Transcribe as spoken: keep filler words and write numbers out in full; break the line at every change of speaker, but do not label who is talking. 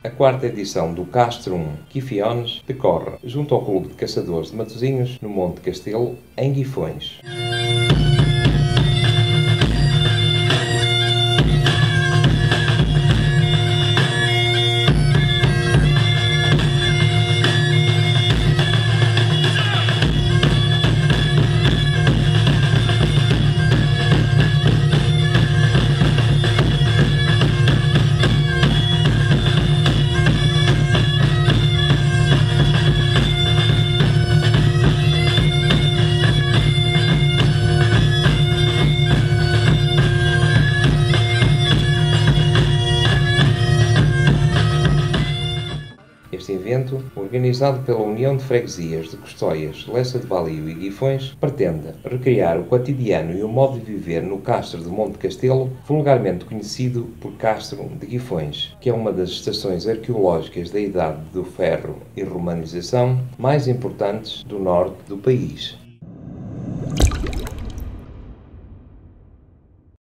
A quarta edição do Castrum Guifiones decorre junto ao Clube de Caçadores de Matosinhos, no Monte Castelo, em Guifões. Este evento, organizado pela União de Freguesias de Custóias, Lessa de Valio e Guifões, pretende recriar o cotidiano e o modo de viver no Castro de Monte Castelo, vulgarmente conhecido por Castro de Guifões, que é uma das estações arqueológicas da Idade do Ferro e Romanização mais importantes do norte do país.